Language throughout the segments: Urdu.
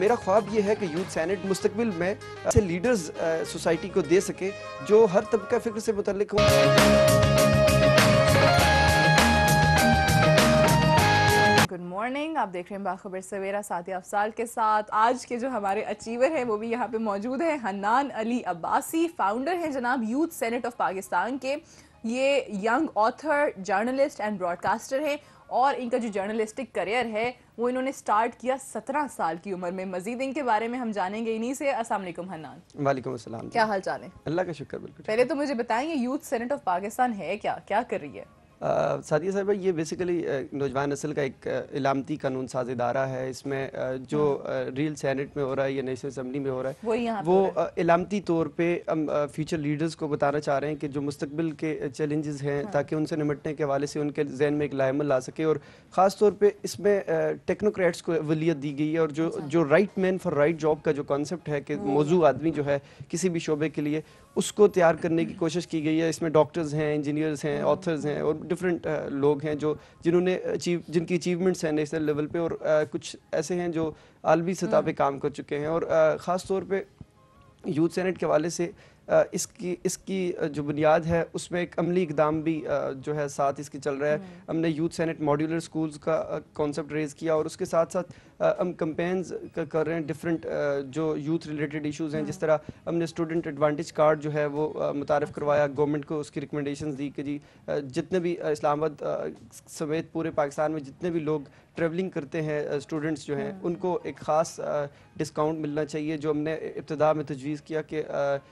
میرا خواب یہ ہے کہ یوتھ سینٹ مستقبل میں ایسے لیڈرز سوسائٹی کو دے سکے جو ہر طبقہ فکر سے متعلق ہوں. گڈ مارننگ، آپ دیکھ رہے ہیں باخبر سویرا، ساتھی افضال کے ساتھ. آج کے جو ہمارے اچیور ہیں وہ بھی یہاں پہ موجود ہیں. حنان علی عباسی فاؤنڈر ہیں جناب یوتھ سینٹ آف پاکستان کے. یہ young author, journalist and broadcaster ہیں اور ان کا جو جرنلسٹک کریئر ہے وہ انہوں نے سٹارٹ کیا 17 سال کی عمر میں. مزید ان کے بارے میں ہم جانیں گے انہی سے. السلام علیکم حنان. وعلیکم السلام. کیا حال چال ہے؟ اللہ کا شکر. بالکل. پہلے تو مجھے بتائیں یہ یوتھ سینٹ آف پاکستان ہے کیا کر رہی ہے؟ سعدیہ صاحبہ، یہ بیسیکلی نوجوان نسل کا ایک علامتی قانون ساز ادارہ ہے. اس میں جو ریل سینٹ میں ہو رہا ہے یا نیشنل اسمبلی میں ہو رہا ہے وہ علامتی طور پہ ہم فیوچر لیڈرز کو بتانا چاہ رہے ہیں کہ جو مستقبل کے چیلنجز ہیں تاکہ ان سے نمٹنے کے حوالے سے ان کے ذہن میں ایک لائحہ لا سکے. اور خاص طور پہ اس میں ٹیکنوکریٹس کو اولویت دی گئی ہے. اور جو right man for right job کا جو کانسیپٹ ہے کہ موضوع آدمی جو ہے کسی بھی شعبے کے لیے اس کو تیار کرنے کی کوشش کی گئی ہے. اس میں ڈاکٹرز ہیں، انجینئرز ہیں، آتھرز ہیں اور ڈفرینٹ لوگ ہیں جنہوں نے جن کی اچیومنٹس ہیں نیشنل لیول پہ، اور کچھ ایسے ہیں جو عالمی سطح پہ کام کر چکے ہیں. اور خاص طور پہ یوتھ سینٹ کے حوالے سے اس کی جو بنیاد ہے اس میں ایک عملی اقدام بھی جو ہے ساتھ اس کی چل رہا ہے. ہم نے یوتھ سینٹ ماڈیولر سکولز کا کانسیپٹ ریز کیا اور اس کے ساتھ ساتھ ہم کمپینز کر رہے ہیں ڈفرینٹ جو یوتھ ریلیٹڈ ایشوز ہیں. جس طرح ہم نے اسٹوڈنٹ ایڈوانٹیج کارڈ جو ہے وہ متعارف کروایا، گورنمنٹ کو اس کی ریکمنڈیشنز دی کہ جی جتنے بھی اسلام آباد سمیت پورے پاکستان میں جتنے بھی لوگ ٹریولنگ کرتے ہیں اسٹوڈنٹس جو ہیں ان کو ایک خاص ڈسکاؤنٹ ملنا چاہیے. جو ہم نے ابتدا میں تجویز کیا کہ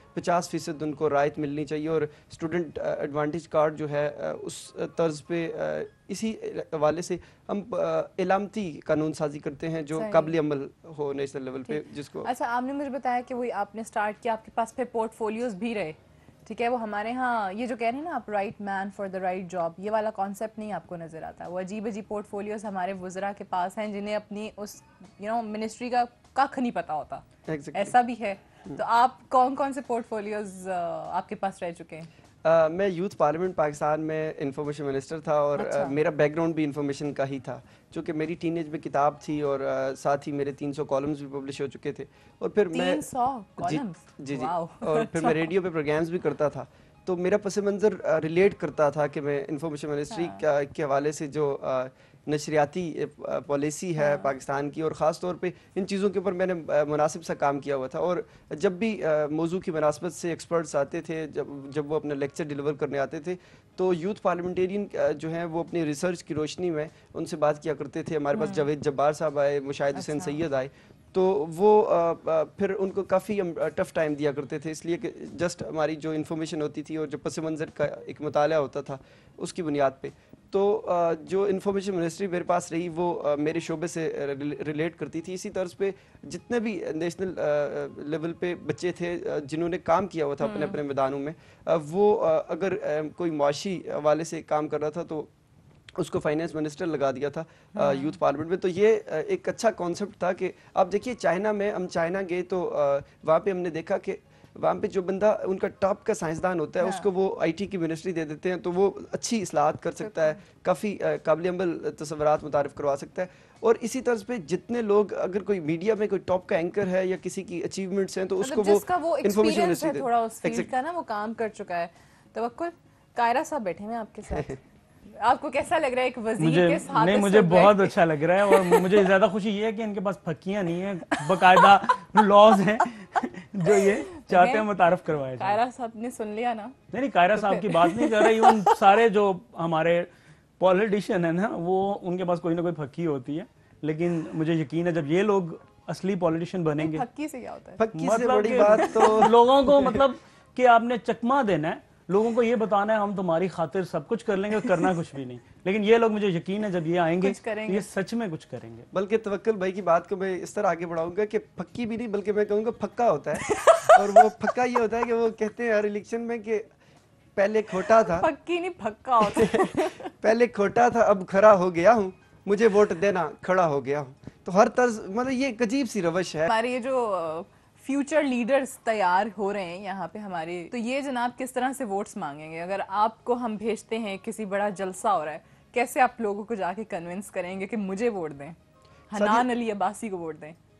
50% ان کو رعایت ملنی چاہیے. اور اسٹوڈنٹ ایڈوانٹیج کارڈ جو ہے اس طرز پہ اسی حوالے سے ہم علامتی قانون سازی کرتے ہیں جو قابل عمل ہو نیشنل لیول پہ. جس کو اچھا، آپ نے مجھے بتایا کہ وہی آپ نے سٹارٹ کیا، آپ کے پاس پھر پورٹ فولیوز بھی رہے، ٹھیک ہے؟ وہ ہمارے ہاں یہ جو کہہ رہے ہیں نا آپ right man for the right job, یہ والا کانسیپٹ نہیں آپ کو نظر آتا. وہ عجیب پورٹ فولیوز ہمارے وزراء کے پاس ہیں جنہیں اپنی اس منسٹری کا کخ نہیں پتا ہوتا. ایسا بھی ہے. تو آپ کون سے پورٹ فولیوز آپ کے پاس رہ چکے ہیں؟ میں یوتھ پارلیمنٹ پاکستان میں انفارمیشن منسٹر تھا اور میرا بیک گراؤنڈ بھی انفارمیشن کا ہی تھا، چونکہ میری ٹین ایج میں کتاب تھی اور ساتھ ہی میرے 300 کالمز بھی پبلش ہو چکے تھے. اور پھر میں 300 کالمز جی اور پھر میں ریڈیو پہ پروگرامز بھی کرتا تھا. تو میرا پس منظر ریلیٹ کرتا تھا کہ میں انفارمیشن منسٹری کے حوالے سے جو نشریاتی پالیسی ہے پاکستان کی، اور خاص طور پہ ان چیزوں کے اوپر میں نے مناسب سا کام کیا ہوا تھا. اور جب بھی موضوع کی مناسبت سے ایکسپرٹس آتے تھے، جب وہ اپنا لیکچر ڈیلیور کرنے آتے تھے تو یوتھ پارلیمنٹیرین جو ہیں وہ اپنی ریسرچ کی روشنی میں ان سے بات کیا کرتے تھے. ہمارے پاس جاوید جبار صاحب آئے، مشاہد حسین سید آئے، تو وہ پھر ان کو کافی ہم ٹف ٹائم دیا کرتے تھے، اس لیے کہ جسٹ ہماری جو انفارمیشن ہوتی تھی اور جو پس منظر کا ایک مطالعہ ہوتا تھا اس کی بنیاد پہ. تو جو انفارمیشن منسٹری میرے پاس رہی وہ میرے شعبے سے ریلیٹ کرتی تھی. اسی طرز پہ جتنے بھی نیشنل لیول پہ بچے تھے جنہوں نے کام کیا ہوا تھا اپنے اپنے میدانوں میں، وہ اگر کوئی معاشی حوالے سے کام کر رہا تھا تو اس کو فائنینس منسٹر لگا دیا تھا یوتھ پارلیمنٹ میں. تو یہ ایک اچھا کانسیپٹ تھا. کہ آپ دیکھیے چائنا میں، ہم چائنا گئے تو وہاں پہ ہم نے دیکھا کہ وہاں پہ جو بندہ ان کا ٹاپ کا سائنسدان ہوتا ہے اس کو وہ آئی ٹی کی منسٹری دے دیتے ہیں تو وہ اچھی اصلاحات کر سکتا ہے، کافی قابل عمل تصورات متعارف کروا سکتا ہے. اور اسی طرز پہ جتنے لوگ، اگر کوئی میڈیا میں کوئی ٹاپ کا اینکر ہے یا کسی کی اچیومنٹس ہیں تو اس کو وہ انفارمیشن منسٹری تھوڑا اس فیلڈ کا نا وہ کام کر چکا ہے. توکل قائرہ صاحب بیٹھے ہیں آپ کے ساتھ، آپ کو کیسا لگ رہا ہے ایک وزیر کے ساتھ؟ نہیں، مجھے بہت اچھا لگ رہا ہے. اور مجھے زیادہ خوشی یہ ہے کہ ان کے پاس پھکیاں نہیں ہیں، باقاعدہ لاز ہیں جو یہ چاہتے ہیں متعارف کروائے جائیں. قائرہ صاحب نے سن لیا نا؟ نہیں، قائرہ صاحب کی بات نہیں کر رہا. ایون سارے جو ہمارے پولیٹیشین ہیں نا وہ ان کے پاس کوئی نہ کوئی پھکی ہوتی ہے. لیکن مجھے یقین ہے جب یہ لوگ اصلی پولیٹیشین بنیں گے، پھکی سے کیا ہوتا ہے؟ پھکی سے بڑی بات تو لوگوں کو مطلب کہ آپ نے چکما دینا ہے، لوگوں کو یہ بتانا ہے ہم تمہاری خاطر سب کچھ کر لیں گے، کرنا کچھ بھی نہیں. لیکن یہ لوگ، مجھے یقین ہے جب یہ آئیں گے یہ سچ میں کچھ کریں گے. بلکہ توکل بھائی کی بات کو میں اس طرح آگے بڑھاؤں گا کہ پھکی بھی نہیں بلکہ میں کہوں گا پھکا ہوتا ہے. اور وہ پھکا یہ ہوتا ہے کہ وہ کہتے ہیں ہر الیکشن میں کہ پہلے کھوٹا تھا، پھکی نہیں پھکا ہوتا ہے. پہلے کھوٹا تھا اب کھڑا ہو گیا ہوں، مجھے ووٹ دینا کھڑا ہو گیا ہوں. تو ہر طرز مطلب یہ ایک عجیب سی روش ہے. ہمارے یہ جو فیوچر لیڈرز تیار ہو رہے ہیں یہاں پہ ہمارے، تو یہ جناب کس طرح سے ووٹس مانگیں گے؟ اگر آپ کو ہم بھیجتے ہیں کسی بڑا جلسہ ہو رہا ہے، کیسے آپ لوگوں کو جا کے کنونس کریں گے کہ مجھے ووٹ دیں، حنان علی عباسی کو ووٹ دیں؟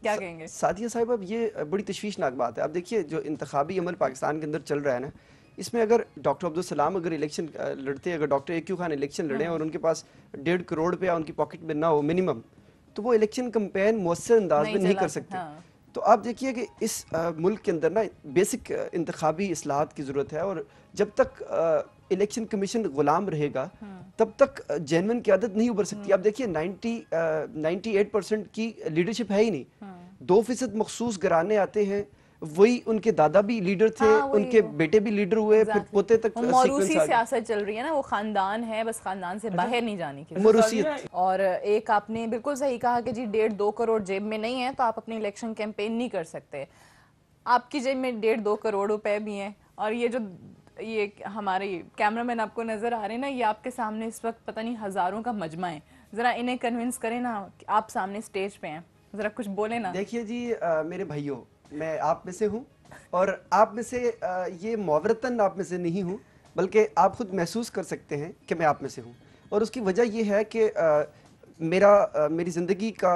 کیا کہیں گے؟ سعدیہ صاحب اب یہ بڑی تشویشناک بات ہے. اب دیکھیے جو انتخابی عمل پاکستان کے اندر چل رہا ہے نا، اس میں اگر ڈاکٹر عبدالسلام اگر الیکشن لڑتے، اگر ڈاکٹر AQ خان الیکشن لڑیں اور ان کے پاس 1.5 کروڑ روپیہ ان کی پاکٹ میں نہ ہو منیمم، تو وہ الیکشن کمپین مؤثر انداز میں نہیں کر سکتے. تو آپ دیکھیے کہ اس ملک کے اندر نا بیسک انتخابی اصلاحات کی ضرورت ہے، اور جب تک الیکشن کمیشن غلام رہے گا تب تک جینوئن قیادت نہیں ابھر سکتی. آپ دیکھیے 98% کی لیڈرشپ ہے ہی نہیں. 2% مخصوص گھرانے آتے ہیں، وہی ان کے دادا بھی لیڈر تھے، ان کے بیٹے بھی لیڈر ہوئے، پھر پوتے تک موروثی سیاست چل رہی ہے نا، وہ خاندان ہے، بس خاندان سے باہر نہیں جانے کی موروثیت. اور ایک آپ نے بالکل صحیح کہا کہ جی 1.5-2 کروڑ جیب میں نہیں ہے تو آپ اپنی الیکشن کیمپین نہیں کر سکتے. آپ کی جیب میں 1.5-2 کروڑ روپے بھی ہیں، اور یہ جو یہ ہمارے کیمرہ مین آپ کو نظر آ رہے ہیں نا، یہ آپ کے سامنے اس وقت پتہ نہیں ہزاروں کا مجمع ہے. ذرا انہیں کنونس کریں نا، آپ سامنے سٹیج پہ ہیں، ذرا کچھ بولیں نا. دیکھیے جی میرے بھائیوں، میں آپ میں سے ہوں، اور آپ میں سے یہ معاورتاً آپ میں سے نہیں ہوں، بلکہ آپ خود محسوس کر سکتے ہیں کہ میں آپ میں سے ہوں. اور اس کی وجہ یہ ہے کہ میری زندگی کا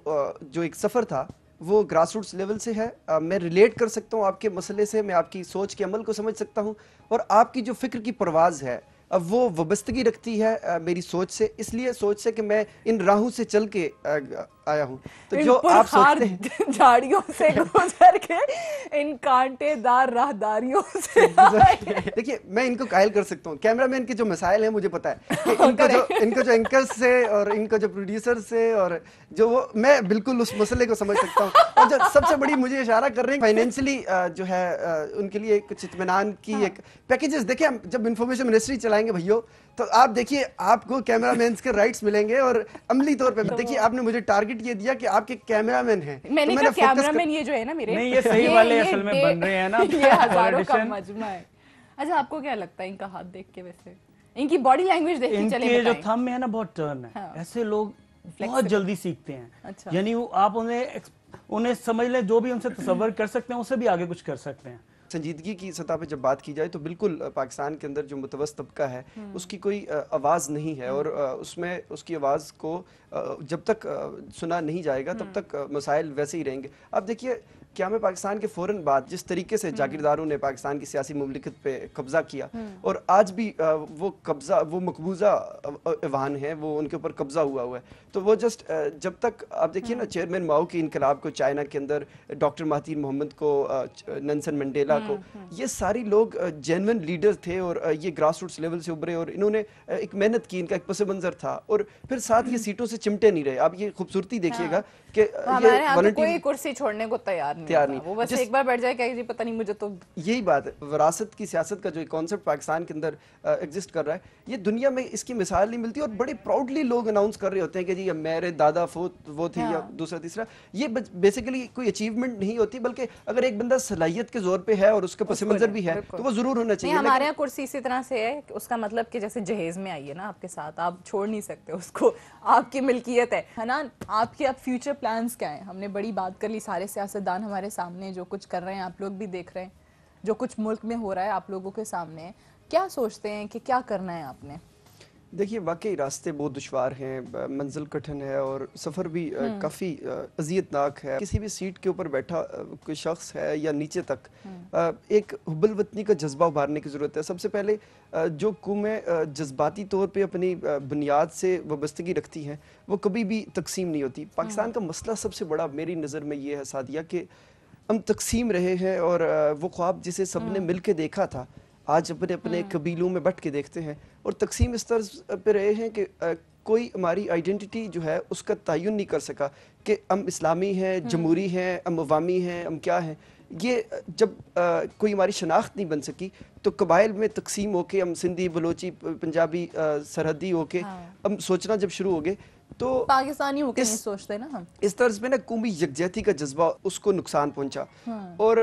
جو ایک سفر تھا وہ گراس روٹس لیول سے ہے. میں ریلیٹ کر سکتا ہوں آپ کے مسئلے سے، میں آپ کی سوچ کے عمل کو سمجھ سکتا ہوں، اور آپ کی جو فکر کی پرواز ہے اب وہ وابستگی رکھتی ہے میری سوچ سے، اس لیے سوچ سے کہ میں ان راہوں سے چل کے آیا ہوں. تو جو آپ سوچتے ہیں جھاڑیوں سے گزر کے، ان کانٹے دار راہداریوں سے دیکھیے میں ان کو قائل کر سکتا ہوں. کیمرہ مین کے جو مسائل ہیں مجھے پتا ہے کہ ان کو جو اینکر سے اور ان کو جو پروڈیوسر سے، اور جو وہ میں بالکل اس مسئلے کو سمجھ سکتا ہوں. اور جو سب سے بڑی مجھے اشارہ کر رہے ہیں فائنینشلی جو ہے ان کے لیے کچھ اطمینان کی ایک پیکیجز. دیکھیں جب انفارمیشن منسٹری چلائیں گے بھائیو، تو آپ دیکھیے آپ کو کیمرہ مینز کے رائٹس ملیں گے، اور عملی طور پہ دیکھیے آپ نے مجھے ٹارگٹ یہ دیا کہ آپ کے کیمرہ مین ہیں. میں نے کہا کیمرہ مین یہ جو ہے نا میرے، نہیں یہ صحیح والے اصل میں بن رہے ہیں نا، یہ ہزاروں کا مجمع ہے. اچھا آپ کو کیا لگتا ہے ان کا ہاتھ دیکھ کے، ویسے ان کی باڈی لینگویج دیکھ کے چلیں، ان کے جو تھم ہے نا بہت ٹرن ہے، ایسے لوگ بہت جلدی سیکھتے ہیں. یعنی آپ انہیں سمجھ لیں جو بھی ان سے تصور کر سکتے ہیں اس سے بھی آگے کچھ کر سکتے ہیں. سنجیدگی کی سطح پہ جب بات کی جائے تو بالکل پاکستان کے اندر جو متوسط طبقہ ہے اس کی کوئی آواز نہیں ہے، اور اس میں اس کی آواز کو جب تک سنا نہیں جائے گا تب تک مسائل ویسے ہی رہیں گے. اب دیکھیے قیام پاکستان کے فوراً بعد جس طریقے سے جاگیرداروں نے پاکستان کی سیاسی مملکت پہ قبضہ کیا، اور آج بھی وہ قبضہ، وہ مقبوضہ ایوان ہے، وہ ان کے اوپر قبضہ ہوا ہے. تو وہ جسٹ جب تک آپ دیکھیے نا چیئرمین ماؤ کی انقلاب کو چائنا کے اندر، ڈاکٹر مہاتیر محمد کو، نیلسن منڈیلا کو، یہ ساری لوگ جینوئن لیڈر تھے، اور یہ گراس روٹس لیول سے ابھرے، اور انہوں نے ایک محنت کی، ان کا ایک پس منظر تھا، اور پھر ساتھ یہ سیٹوں سے چمٹے نہیں رہے. آپ یہ خوبصورتی دیکھیے گا کہ ہمارے یہاں تو کوئی کرسی چھوڑنے کو تیار نہیں، وہ بس ایک بار بیٹھ جائے کہ جی پتہ نہیں مجھے تو. یہی بات ہے، وراثت کی سیاست کا جو کانسیپٹ پاکستان کے اندر ایگزسٹ کر رہا ہے، یہ دنیا میں اس کی مثال نہیں ملتی، اور بڑے پراؤڈلی لوگ اناؤنس کر رہے ہوتے ہیں کہ جی میرے دادا وہ تھے یا دوسرا تیسرا. یہ بیسیکلی کوئی اچیومنٹ نہیں ہوتی، بلکہ اگر ایک بندہ صلاحیت کے زور پہ ہے اور اس کا پس منظر بھی ہے تو وہ ضرور ہونا چاہیے. ہمارے یہاں کرسی اسی طرح سے ہے، اس کا مطلب کہ جیسے جہیز میں آئیے نا آپ کے ساتھ، آپ چھوڑ نہیں سکتے اس کو، آپ کی ملکیت ہے. حنان آپ کے اب فیوچر پلانز کیا ہیں؟ ہم نے بڑی بات کر لی، سارے سیاستدان ہمارے سامنے جو کچھ کر رہے ہیں، آپ لوگ بھی دیکھ رہے ہیں جو کچھ ملک میں ہو رہا ہے، آپ لوگوں کے سامنے. کیا سوچتے ہیں کہ کیا کرنا ہے آپ نے؟ دیکھیے واقعی راستے بہت دشوار ہیں، منزل کٹھن ہے، اور سفر بھی کافی اذیت ناک ہے. کسی بھی سیٹ کے اوپر بیٹھا کوئی شخص ہے یا نیچے تک، ایک حب الوطنی کا جذبہ ابھارنے کی ضرورت ہے. سب سے پہلے جو قومیں جذباتی طور پہ اپنی بنیاد سے وابستگی رکھتی ہیں وہ کبھی بھی تقسیم نہیں ہوتی. پاکستان کا مسئلہ سب سے بڑا میری نظر میں یہ ہے سعدیہ کہ ہم تقسیم رہے ہیں، اور وہ خواب جسے سب نے مل کے دیکھا تھا آج اپنے اپنے قبیلوں میں بٹ کے دیکھتے ہیں، اور تقسیم اس طرز پہ رہے ہیں کہ کوئی ہماری آئیڈینٹی جو ہے اس کا تعین نہیں کر سکا کہ ہم اسلامی ہیں، جمہوری ہیں، ہم عوامی ہیں، ہم کیا ہیں. یہ جب کوئی ہماری شناخت نہیں بن سکی تو قبائل میں تقسیم ہو کے ہم سندھی، بلوچی، پنجابی، سرحدی ہو کے ہم سوچنا جب شروع ہو گئے تو پاکستانی ہو کے نہیں سوچتے نا ہم. اس طرز پہ نا قومی یکجہتی کا جذبہ اس کو نقصان پہنچا، اور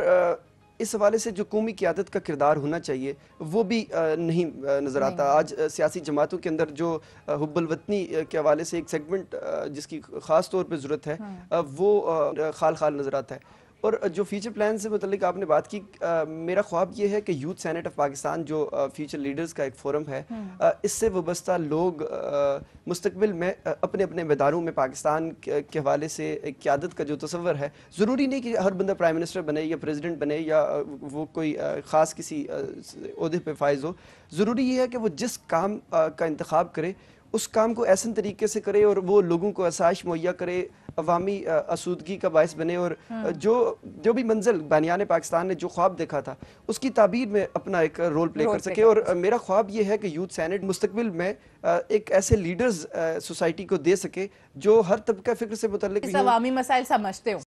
اس حوالے سے جو قومی قیادت کا کردار ہونا چاہیے وہ بھی نہیں نظر آتا. آج سیاسی جماعتوں کے اندر جو حب الوطنی کے حوالے سے ایک سیگمنٹ جس کی خاص طور پہ ضرورت ہے وہ خال خال نظر آتا ہے. اور جو فیوچر پلان سے متعلق آپ نے بات کی، میرا خواب یہ ہے کہ یوتھ سینٹ آف پاکستان جو فیوچر لیڈرز کا ایک فورم ہے، اس سے وابستہ لوگ مستقبل میں اپنے اپنے اداروں میں پاکستان کے حوالے سے ایک قیادت کا جو تصور ہے، ضروری نہیں کہ ہر بندہ پرائم منسٹر بنے یا پریزیڈنٹ بنے یا وہ کوئی خاص کسی عہدے پہ فائز ہو، ضروری یہ ہے کہ وہ جس کام کا انتخاب کرے اس کام کو ایسن طریقے سے کرے اور وہ لوگوں کو آسائش مہیا کرے، عوامی آسودگی کا باعث بنے، اور جو بھی منزل بانیان پاکستان نے جو خواب دیکھا تھا اس کی تعبیر میں اپنا ایک رول پلے کر سکے۔ اور میرا خواب یہ ہے کہ یوتھ سینٹ مستقبل میں ایک ایسے لیڈرز سوسائٹی کو دے سکے جو ہر طبقہ فکر سے متعلق عوامی مسائل سمجھتے ہوں۔